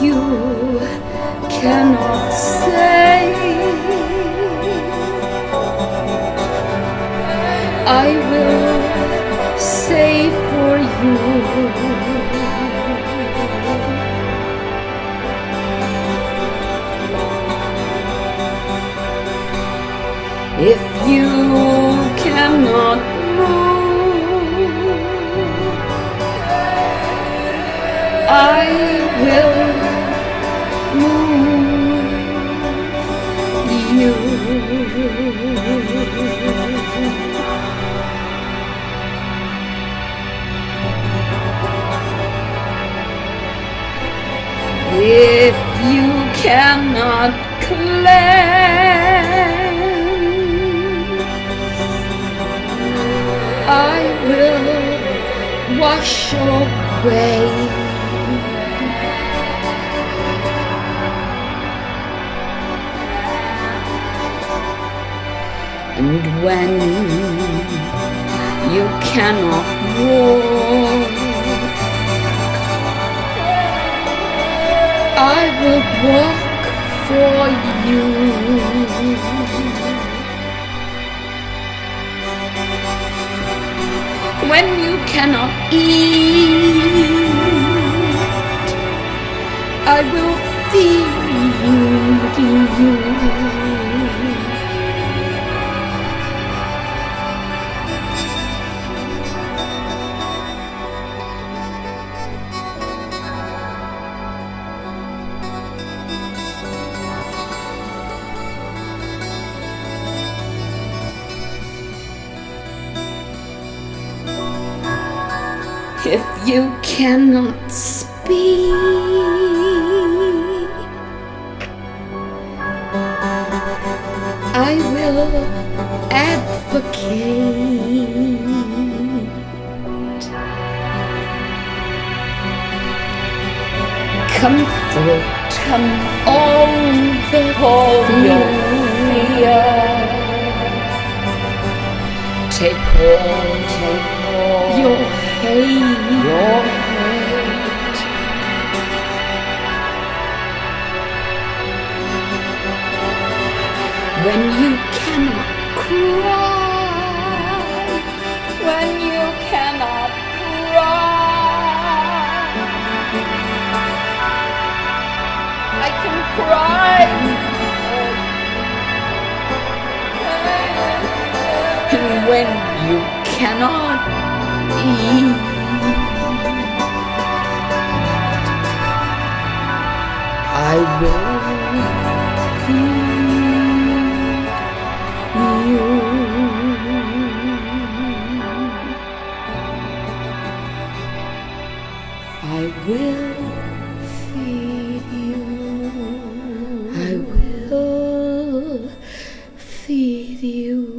you cannot say, I will say for you. If you cannot move, I will move you. If you cannot cleanse, I will wash away. And when you cannot walk, I will walk for you. When you cannot eat, I will feed you. If you cannot speak, I will advocate. Comfort all your fear. Take all your hate. When you cannot cry, when you cannot cry, I can cry. And when you cannot eat, I will feed you. I will feed you. I will feed you.